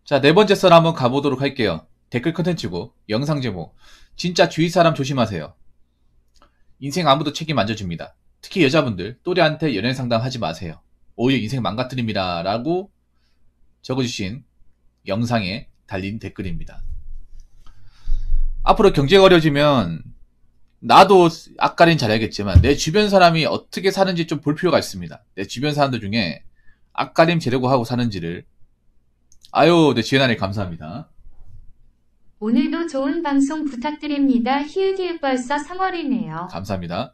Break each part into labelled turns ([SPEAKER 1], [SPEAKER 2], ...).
[SPEAKER 1] 자, 네 번째 썰 한번 가보도록 할게요. 댓글 컨텐츠고 영상 제목 진짜 주위 사람 조심하세요. 인생 아무도 책임 안 져줍니다. 특히 여자분들 또래한테 연애 상담하지 마세요. 오히려 인생 망가뜨립니다. 라고 적어주신 영상에 달린 댓글입니다. 앞으로 경제가 어려워지면 나도 앞가림 잘해야겠지만 내 주변 사람이 어떻게 사는지 좀 볼 필요가 있습니다. 내 주변 사람들 중에 앞가림 재려고 하고 사는지를. 아유, 네, 지혜나님 감사합니다.
[SPEAKER 2] 오늘도 좋은 방송 부탁드립니다. 히읗 벌써 3월이네요.
[SPEAKER 1] 감사합니다.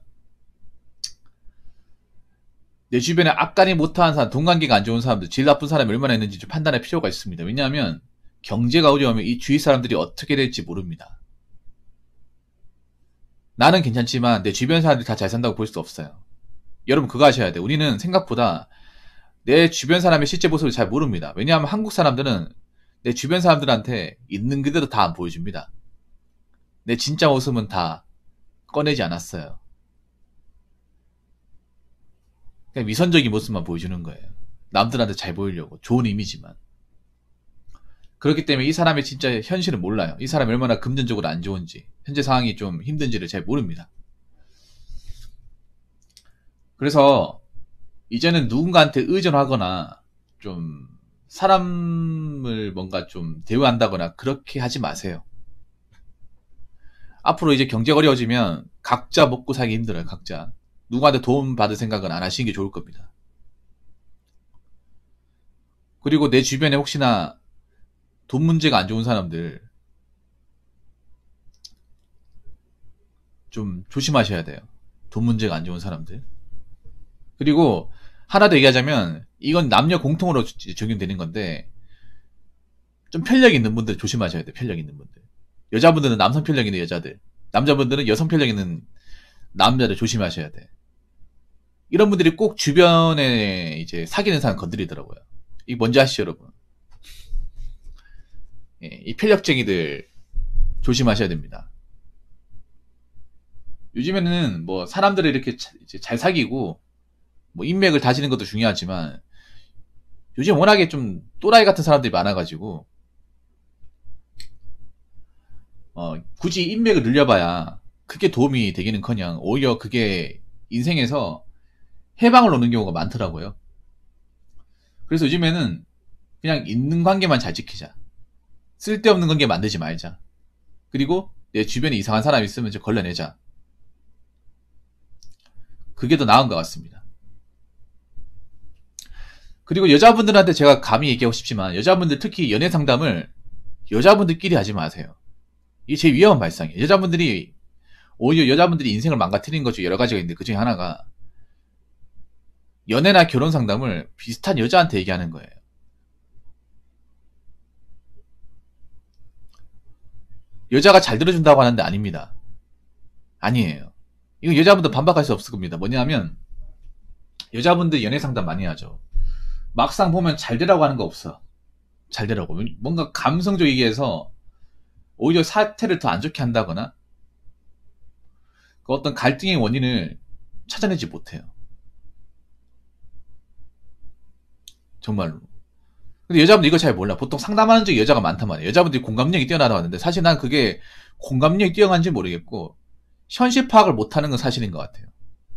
[SPEAKER 1] 내 주변에 앞가림 못하는 사람, 동관계가 안 좋은 사람들, 질 나쁜 사람이 얼마나 있는지 좀 판단할 필요가 있습니다. 왜냐하면 경제가 어려우면 이 주위 사람들이 어떻게 될지 모릅니다. 나는 괜찮지만 내 주변 사람들이 다 잘 산다고 볼 수 없어요. 여러분 그거 아셔야 돼요. 우리는 생각보다 내 주변 사람의 실제 모습을 잘 모릅니다. 왜냐하면 한국 사람들은 내 주변 사람들한테 있는 그대로 다 안 보여줍니다. 내 진짜 모습은 다 꺼내지 않았어요. 그냥 위선적인 모습만 보여주는 거예요. 남들한테 잘 보이려고. 좋은 이미지만. 그렇기 때문에 이 사람의 진짜 현실은 몰라요. 이 사람이 얼마나 금전적으로 안 좋은지, 현재 상황이 좀 힘든지를 잘 모릅니다. 그래서 이제는 누군가한테 의존하거나 좀 사람을 뭔가 좀 대우한다거나 그렇게 하지 마세요. 앞으로 이제 경제가 어려워지면 각자 먹고 살기 힘들어요. 각자. 누구한테 도움 받을 생각은 안 하시는 게 좋을 겁니다. 그리고 내 주변에 혹시나 돈 문제가 안 좋은 사람들 좀 조심하셔야 돼요. 돈 문제가 안 좋은 사람들. 그리고 하나 더 얘기하자면 이건 남녀 공통으로 적용되는 건데 좀 편력 있는 분들 조심하셔야 돼요. 편력 있는 분들. 여자분들은 남성 편력 있는 여자들, 남자분들은 여성 편력 있는 남자들 조심하셔야 돼. 이런 분들이 꼭 주변에 이제 사귀는 사람 건드리더라고요. 이게 뭔지 아시죠, 여러분? 예, 이 편력쟁이들 조심하셔야 됩니다. 요즘에는 뭐 사람들을 이렇게 잘 사귀고 뭐 인맥을 다지는 것도 중요하지만 요즘 워낙에 좀 또라이 같은 사람들이 많아가지고 굳이 인맥을 늘려봐야 그게 도움이 되기는커녕 오히려 그게 인생에서 해방을 놓는 경우가 많더라고요. 그래서 요즘에는 그냥 있는 관계만 잘 지키자. 쓸데없는 관계 만들지 말자. 그리고 내 주변에 이상한 사람이 있으면 좀 걸러내자. 그게 더 나은 것 같습니다. 그리고 여자분들한테 제가 감히 얘기하고 싶지만 여자분들 특히 연애 상담을 여자분들끼리 하지 마세요. 이게 제일 위험한 발상이에요. 오히려 여자분들이 인생을 망가뜨리는 것 중에 여러 가지가 있는데 그 중에 하나가 연애나 결혼 상담을 비슷한 여자한테 얘기하는 거예요. 여자가 잘 들어준다고 하는데 아닙니다. 아니에요. 이거 여자분들 반박할 수 없을 겁니다. 뭐냐면 여자분들 연애 상담 많이 하죠. 막상 보면 잘 되라고 하는 거 없어. 잘 되라고. 뭔가 감성적이게 해서 오히려 사태를 더 안 좋게 한다거나 그 어떤 갈등의 원인을 찾아내지 못해요. 정말로. 근데 여자분들 이거 잘 몰라. 보통 상담하는 쪽에 여자가 많단 말이에요. 여자분들이 공감력이 뛰어나다고 하는데 사실 난 그게 공감력이 뛰어난지 모르겠고 현실 파악을 못하는 건 사실인 것 같아요.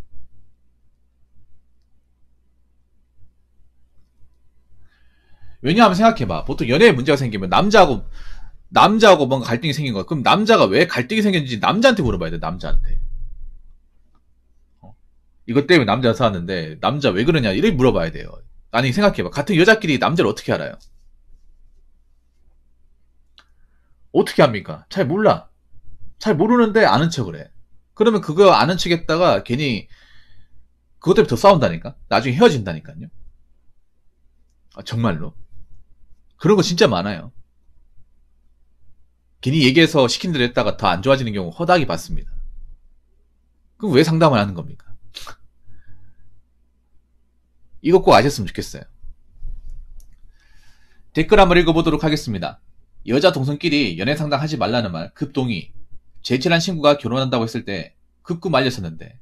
[SPEAKER 1] 왜냐하면 생각해봐. 보통 연애에 문제가 생기면 남자하고 뭔가 갈등이 생긴 거야. 그럼 남자가 왜 갈등이 생겼는지 남자한테 물어봐야 돼. 남자한테. 이것 때문에 남자가 싸웠는데 남자 왜 그러냐 이렇게 물어봐야 돼요. 아니 생각해봐. 같은 여자끼리 남자를 어떻게 알아요? 어떻게 합니까? 잘 몰라. 잘 모르는데 아는 척을 해. 그러면 그거 아는 척 했다가 괜히 그것 때문에 더 싸운다니까? 나중에 헤어진다니까요. 아, 정말로. 그런 거 진짜 많아요. 괜히 얘기해서 시킨 대로 했다가 더 안 좋아지는 경우 허다하게 봤습니다. 그럼 왜 상담을 하는 겁니까? 이거 꼭 아셨으면 좋겠어요. 댓글 한번 읽어보도록 하겠습니다. 여자 동성끼리 연애 상담하지 말라는 말 급동의. 제 친한 친구가 결혼한다고 했을 때 급구 말렸었는데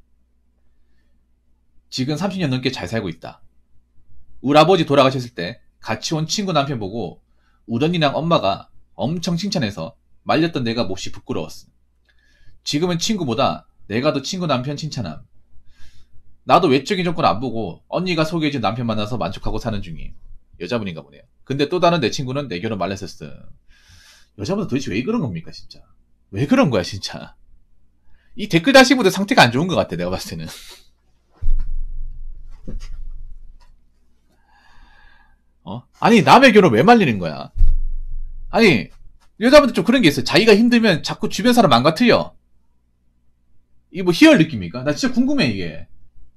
[SPEAKER 1] 지금 30년 넘게 잘 살고 있다. 우리 아버지 돌아가셨을 때 같이 온 친구 남편 보고 우던이랑 엄마가 엄청 칭찬해서 말렸던 내가 몹시 부끄러웠어. 지금은 친구보다 내가 더 친구 남편 칭찬함. 나도 외적인 조건 안 보고 언니가 소개해준 남편 만나서 만족하고 사는 중임. 여자분인가 보네요. 근데 또 다른 내 친구는 내 결혼 말렸었어. 여자분들 도대체 왜 그런 겁니까 진짜. 왜 그런 거야 진짜. 이 댓글 다신 분들 상태가 안 좋은 것 같아 내가 봤을 때는. 아니 남의 결혼 왜 말리는 거야. 아니 여자분들 좀 그런 게 있어요. 자기가 힘들면 자꾸 주변 사람 망가뜨려. 이게 뭐 희열 느낌입니까? 나 진짜 궁금해 이게.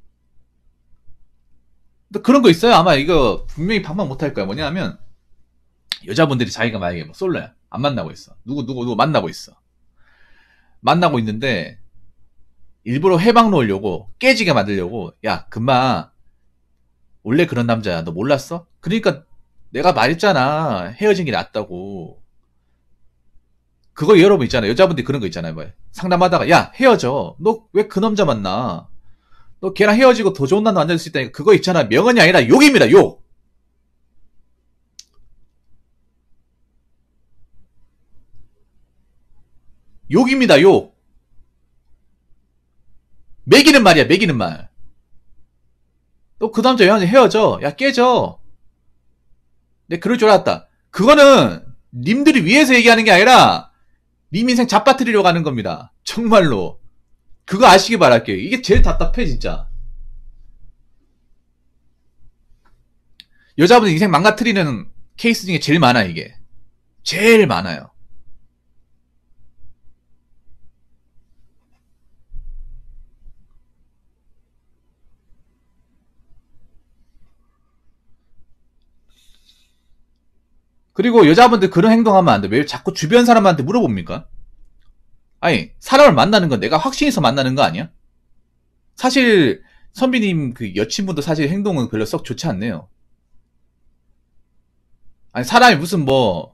[SPEAKER 1] 또 그런 거 있어요. 아마 이거 분명히 반박 못할 거야. 뭐냐면 여자분들이 자기가 만약에 뭐 솔로야. 안 만나고 있어. 누구 만나고 있어. 만나고 있는데 일부러 해방 놓으려고 깨지게 만들려고 야 금방 원래 그런 남자야. 너 몰랐어? 그러니까 내가 말했잖아. 헤어진 게 낫다고. 그거 여러분 있잖아요. 여자분들이 그런 거 있잖아요. 뭐 상담하다가 야 헤어져. 너 왜 그 남자 만나? 너 걔랑 헤어지고 더 좋은 남자 만날 수 있다니까. 그거 있잖아. 명언이 아니라 욕입니다. 욕. 욕입니다. 욕. 매기는 말이야. 매기는 말. 너 그 남자 헤어져. 야 깨져. 내 그럴 줄 알았다. 그거는 님들이 위해서 얘기하는 게 아니라 님 인생 잡아뜨리려고 하는 겁니다. 정말로. 그거 아시기 바랄게요. 이게 제일 답답해 진짜. 여자분들 인생 망가뜨리는 케이스 중에 제일 많아 이게. 제일 많아요. 그리고 여자분들 그런 행동하면 안 돼. 왜 자꾸 주변 사람한테 물어봅니까? 아니 사람을 만나는 건 내가 확신해서 만나는 거 아니야? 사실 선비님 그 여친분도 사실 행동은 별로 썩 좋지 않네요. 아니 사람이 무슨 뭐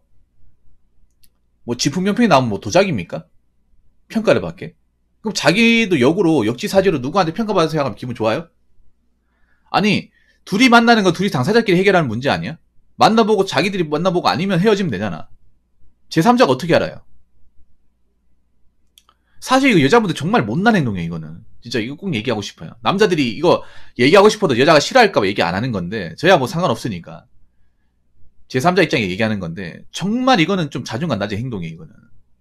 [SPEAKER 1] 지품명평이 나오면 뭐 도자기입니까? 평가를 받게? 그럼 자기도 역으로 역지사지로 누구한테 평가받아서 생각하면 기분 좋아요? 아니 둘이 만나는 건 둘이 당사자끼리 해결하는 문제 아니야? 만나보고 자기들이 만나보고 아니면 헤어지면 되잖아. 제3자가 어떻게 알아요? 사실 이거 여자분들 정말 못난 행동이에요 이거는. 진짜 이거 꼭 얘기하고 싶어요. 남자들이 이거 얘기하고 싶어도 여자가 싫어할까봐 얘기 안 하는 건데 저야 뭐 상관없으니까 제3자 입장에 얘기하는 건데 정말 이거는 좀 자존감 낮은 행동이에요 이거는.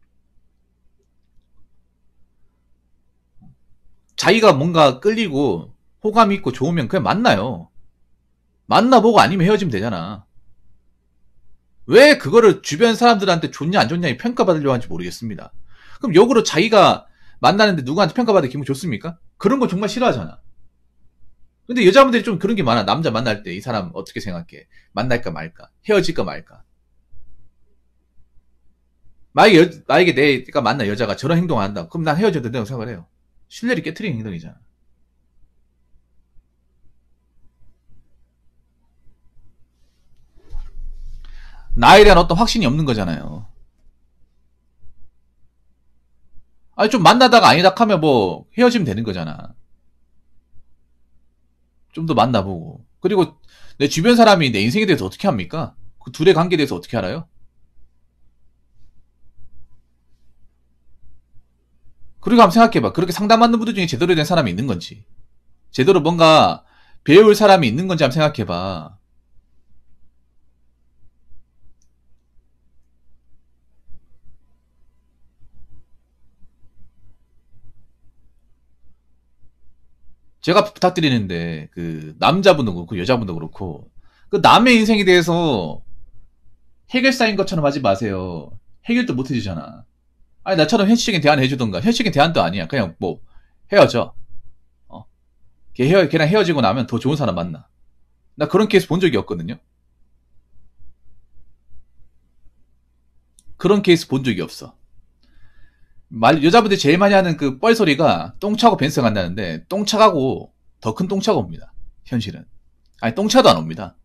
[SPEAKER 1] 자기가 뭔가 끌리고 호감 있고 좋으면 그냥 만나요. 만나보고 아니면 헤어지면 되잖아. 왜 그거를 주변 사람들한테 좋냐 안 좋냐 평가받으려고 하는지 모르겠습니다. 그럼 역으로 자기가 만나는데 누구한테 평가받을 기분 좋습니까? 그런 거 정말 싫어하잖아. 근데 여자분들이 좀 그런 게 많아. 남자 만날 때 이 사람 어떻게 생각해? 만날까 말까? 헤어질까 말까? 만약에 내가 만난 여자가 저런 행동을 한다. 그럼 난 헤어져도 된다고 생각을 해요. 신뢰를 깨트리는 행동이잖아. 나에 대한 어떤 확신이 없는 거잖아요. 아니 좀 만나다가 아니다 하면 뭐 헤어지면 되는 거잖아. 좀 더 만나보고. 그리고 내 주변 사람이 내 인생에 대해서 어떻게 합니까? 그 둘의 관계에 대해서 어떻게 알아요? 그리고 한번 생각해봐. 그렇게 상담받는 분들 중에 제대로 된 사람이 있는 건지, 제대로 뭔가 배울 사람이 있는 건지 한번 생각해봐. 제가 부탁드리는데 그 남자분도 그렇고 여자분도 그렇고 그 남의 인생에 대해서 해결사인 것처럼 하지 마세요. 해결도 못 해주잖아. 아니 나처럼 현실적인 대안 해주던가. 현실적인 대안도 아니야. 그냥 뭐 헤어져. 걔랑 헤어지고 나면 더 좋은 사람 만나. 나 그런 케이스 본 적이 없거든요. 그런 케이스 본 적이 없어. 여자분들이 제일 많이 하는 그 뻘소리가 똥차고 벤츠 간다는데 똥차가고 더 큰 똥차가 옵니다. 현실은. 아니 똥차도 안 옵니다.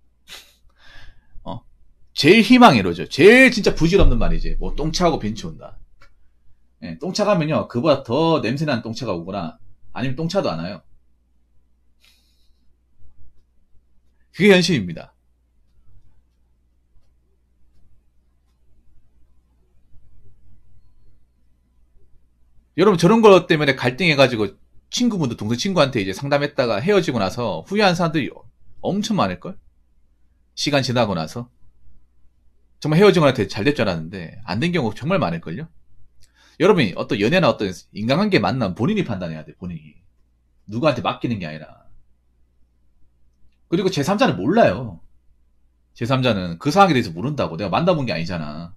[SPEAKER 1] 제일 희망이 이러죠. 제일 진짜 부질없는 말이지. 뭐 똥차하고 벤츠 온다. 예, 똥차 가면요 그보다 더 냄새나는 똥차가 오거나 아니면 똥차도 안 와요. 그게 현실입니다. 여러분 저런 것 때문에 갈등해가지고 친구분도 동생 친구한테 이제 상담했다가 헤어지고 나서 후회한 사람들이 엄청 많을걸? 시간 지나고 나서. 정말 헤어지고 나서 잘 될 줄 알았는데 안 된 경우 정말 많을걸요? 여러분이 어떤 연애나 어떤 인간관계 만나면 본인이 판단해야 돼, 본인이. 누구한테 맡기는 게 아니라. 그리고 제3자는 몰라요. 제3자는 그 상황에 대해서 모른다고. 내가 만나본 게 아니잖아.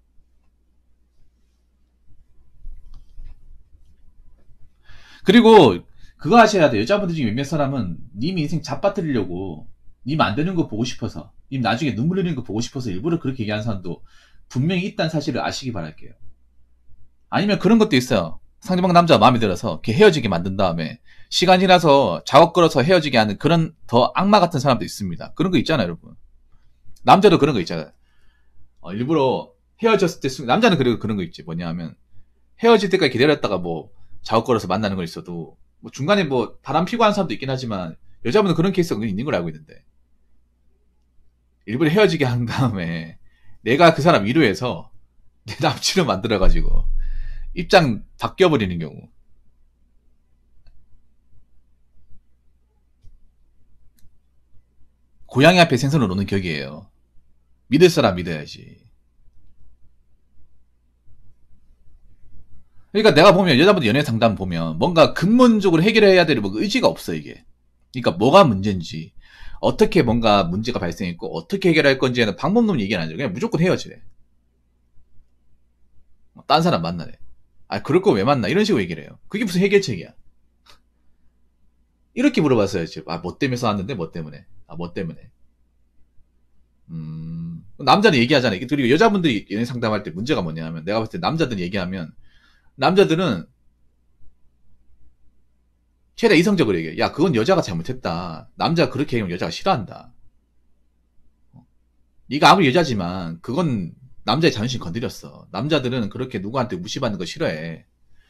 [SPEAKER 1] 그리고 그거 하셔야 돼. 여자분들 중에 몇몇 사람은 님 인생 잡아뜨리려고 님 안 되는 거 보고 싶어서, 님 나중에 눈물 흘리는 거 보고 싶어서 일부러 그렇게 얘기하는 사람도 분명히 있다는 사실을 아시기 바랄게요. 아니면 그런 것도 있어요. 상대방 남자가 마음에 들어서 걔 헤어지게 만든 다음에 시간 지나서 작업 걸어서 헤어지게 하는 그런 더 악마 같은 사람도 있습니다. 그런 거 있잖아요, 여러분. 남자도 그런 거 있잖아요. 일부러 헤어졌을 때 남자는 그리고 그런 거 있지. 뭐냐 하면 헤어질 때까지 기다렸다가 뭐 작업 걸어서 만나는 거 있어도 뭐 중간에 뭐 바람 피고 하는 사람도 있긴 하지만 여자분은 그런 케이스가 있는 걸 알고 있는데 일부러 헤어지게 한 다음에 내가 그 사람 위로해서 내 남친을 만들어가지고 입장 바뀌어버리는 경우. 고양이 앞에 생선을 놓는 격이에요. 믿을 사람 믿어야지. 그러니까 내가 보면 여자분들 연애 상담 보면 뭔가 근본적으로 해결해야 될 의지가 없어 이게. 그러니까 뭐가 문제인지 어떻게 뭔가 문제가 발생했고 어떻게 해결할 건지에는 방법론 얘기는 안 하죠. 그냥 무조건 헤어지래. 딴 사람 만나래. 아 그럴 거 왜 만나? 이런 식으로 얘기를 해요. 그게 무슨 해결책이야? 이렇게 물어봤어야지. 아 뭐 때문에 싸웠는데 뭐 때문에? 아 뭐 때문에? 남자는 얘기하잖아요. 그리고 여자분들이 연애 상담할 때 문제가 뭐냐면 내가 봤을 때 남자들 얘기하면 남자들은 최대 이성적으로 얘기해. 야 그건 여자가 잘못했다. 남자가 그렇게 얘기하면 여자가 싫어한다. 네가 아무리 여자지만 그건 남자의 자존심 건드렸어. 남자들은 그렇게 누구한테 무시받는 거 싫어해.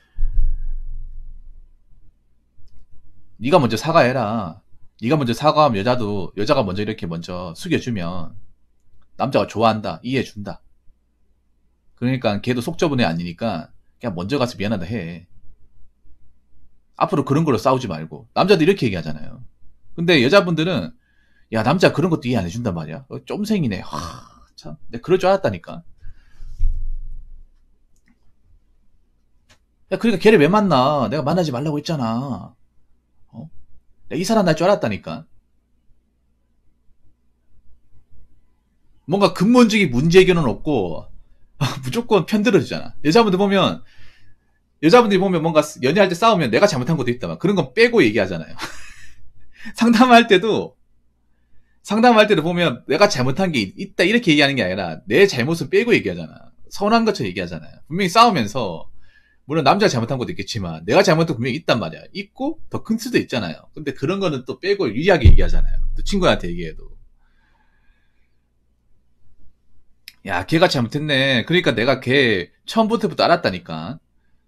[SPEAKER 1] 네가 먼저 사과해라. 네가 먼저 사과하면 여자가 먼저 이렇게 먼저 숙여주면 남자가 좋아한다. 이해해준다. 그러니까 걔도 속 좁은 애 아니니까 그냥 먼저 가서 미안하다 해. 앞으로 그런 걸로 싸우지 말고. 남자들 이렇게 얘기하잖아요. 근데 여자분들은 야 남자 그런 것도 이해 안 해준단 말이야. 쫌생이네. 참 내가 그럴 줄 알았다니까. 야 그러니까 걔를 왜 만나? 내가 만나지 말라고 했잖아. 이 사람 날 줄 알았다니까. 뭔가 근본적인 문제 해결은 없고 무조건 편들어주잖아. 여자분들이 보면 뭔가 연애할 때 싸우면 내가 잘못한 것도 있다. 그런 건 빼고 얘기하잖아요. 상담할 때도 보면 내가 잘못한 게 있다 이렇게 얘기하는 게 아니라 내 잘못을 빼고 얘기하잖아. 서운한 것처럼 얘기하잖아요. 분명히 싸우면서 물론 남자가 잘못한 것도 있겠지만 내가 잘못한 것도 분명히 있단 말이야. 있고 더 큰 수도 있잖아요. 근데 그런 거는 또 빼고 유리하게 얘기하잖아요. 또 친구한테 얘기해도 야 걔가 잘못했네. 그러니까 내가 걔 처음부터 알았다니까.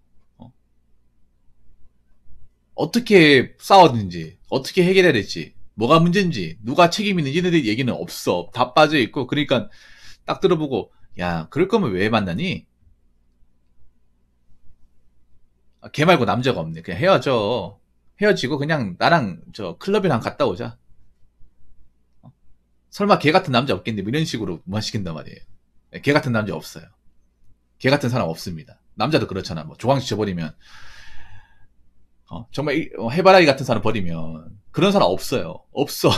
[SPEAKER 1] 어떻게 싸웠는지 어떻게 해결해야 될지 뭐가 문제인지 누가 책임 있는지에 대한 얘기는 없어. 다 빠져있고 그러니까 딱 들어보고 야 그럴 거면 왜 만나니? 걔 말고 남자가 없네. 그냥 헤어지고 그냥 나랑 저 클럽이랑 갔다 오자. 설마 걔 같은 남자 없겠니? 이런 식으로 무마시킨단 말이에요. 걔 같은 남자 없어요. 걔 같은 사람 없습니다. 남자도 그렇잖아. 뭐 조광식 쳐버리면 정말 해바라기 같은 사람 버리면 그런 사람 없어요. 없어.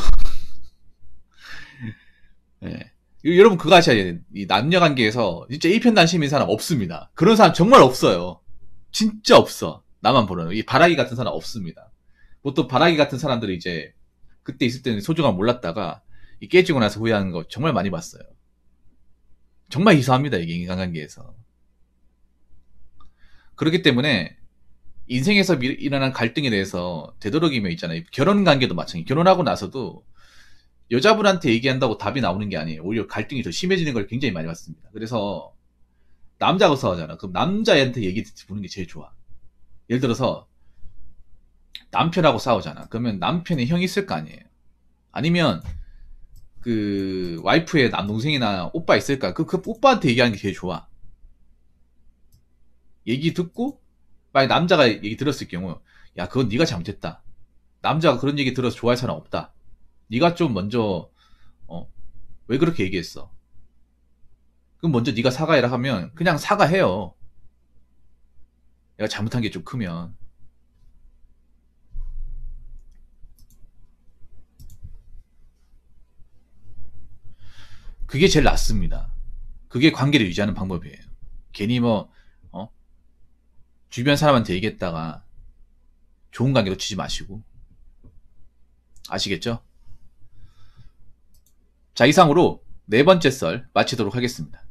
[SPEAKER 1] 네. 여러분 그거 아셔야 돼요. 이 남녀관계에서 진짜 일편단심인 사람 없습니다. 그런 사람 정말 없어요. 진짜 없어. 나만 보는 이 바라기 같은 사람 없습니다. 보통 바라기 같은 사람들이 이제 그때 있을 때는 소중함 몰랐다가 깨지고 나서 후회하는 거 정말 많이 봤어요. 정말 희소합니다. 이게 인간관계에서. 그렇기 때문에 인생에서 일어난 갈등에 대해서 되도록이면 있잖아요. 결혼관계도 마찬가지. 결혼하고 나서도 여자분한테 얘기한다고 답이 나오는 게 아니에요. 오히려 갈등이 더 심해지는 걸 굉장히 많이 봤습니다. 그래서 남자하고 싸우잖아. 그럼 남자애한테 얘기 듣는 게 제일 좋아. 예를 들어서 남편하고 싸우잖아. 그러면 남편의 형이 있을 거 아니에요. 아니면 그 와이프의 남동생이나 오빠 있을까? 그 오빠한테 얘기하는 게 제일 좋아. 얘기 듣고 만약 남자가 얘기 들었을 경우, 야, 그건 네가 잘못했다. 남자가 그런 얘기 들어서 좋아할 사람 없다. 네가 좀 먼저 왜 그렇게 얘기했어? 그럼 먼저 네가 사과해라 하면 그냥 사과해요. 내가 잘못한 게 좀 크면. 그게 제일 낫습니다. 그게 관계를 유지하는 방법이에요. 괜히 주변 사람한테 얘기했다가 좋은 관계 놓치지 마시고. 아시겠죠? 자, 이상으로 네 번째 썰 마치도록 하겠습니다.